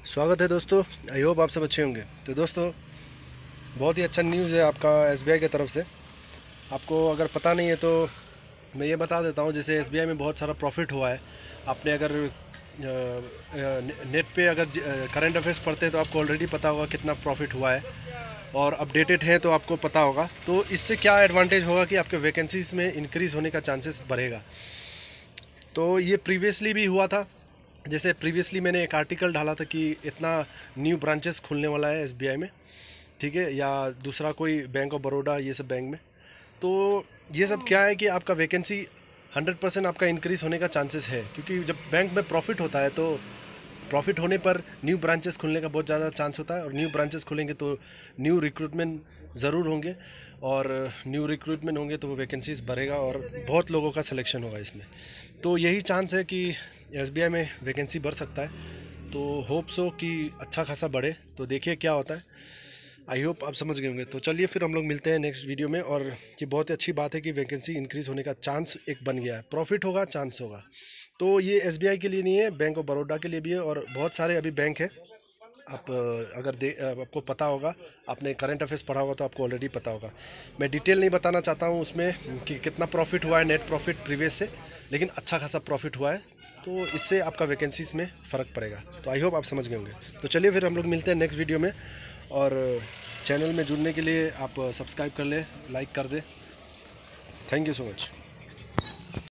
स्वागत है दोस्तों। आई होप आप सब अच्छे होंगे। तो दोस्तों, बहुत ही अच्छा न्यूज़ है आपका एसबीआई की तरफ से। आपको अगर पता नहीं है तो मैं ये बता देता हूँ। जैसे एसबीआई में बहुत सारा प्रॉफिट हुआ है। आपने अगर नेट पे अगर करंट अफेयर्स पढ़ते हैं तो आपको ऑलरेडी पता होगा कितना प्रॉफिट हुआ है, और अपडेटेड है तो आपको पता होगा। तो इससे क्या एडवांटेज होगा कि आपके वैकेंसीज में इंक्रीज़ होने का चांसेस बढ़ेगा। तो ये प्रीवियसली भी हुआ था। जैसे प्रीवियसली मैंने एक आर्टिकल डाला था कि इतना न्यू ब्रांचेस खुलने वाला है एसबीआई में, ठीक है, या दूसरा कोई बैंक ऑफ बड़ौदा, ये सब बैंक में। तो ये सब क्या है कि आपका वैकेंसी 100% आपका इंक्रीज़ होने का चांसेस है, क्योंकि जब बैंक में प्रॉफिट होता है तो प्रॉफिट होने पर न्यू ब्रांचेस खुलने का बहुत ज़्यादा चांस होता है, और न्यू ब्रांचेस खुलेंगे तो न्यू रिक्रूटमेंट ज़रूर होंगे, और न्यू रिक्रूटमेंट होंगे तो वो वैकेंसीज बढ़ेगा और बहुत लोगों का सिलेक्शन होगा इसमें। तो यही चांस है कि एसबीआई में वैकेंसी बढ़ सकता है। तो होप सो कि अच्छा खासा बढ़े। तो देखिए क्या होता है। आई होप आप समझ गए होंगे। तो चलिए फिर हम लोग मिलते हैं नेक्स्ट वीडियो में। और ये बहुत ही अच्छी बात है कि वैकेंसी इंक्रीज़ होने का चांस एक बन गया है। प्रॉफिट होगा, चांस होगा। तो ये एसबीआई के लिए नहीं है, बैंक ऑफ बड़ौदा के लिए भी है, और बहुत सारे अभी बैंक है। आप आपको पता होगा, आपने करंट अफेयर्स पढ़ा होगा तो आपको ऑलरेडी पता होगा। मैं डिटेल नहीं बताना चाहता हूँ उसमें कि कितना प्रॉफिट हुआ है, नेट प्रॉफिट प्रीवियस से, लेकिन अच्छा खासा प्रॉफिट हुआ है। तो इससे आपका वैकेंसीज में फ़र्क पड़ेगा। तो आई होप आप समझ गए होंगे। तो चलिए फिर हम लोग मिलते हैं नेक्स्ट वीडियो में। और चैनल में जुड़ने के लिए आप सब्सक्राइब कर लें, लाइक कर दें। Thank you so much.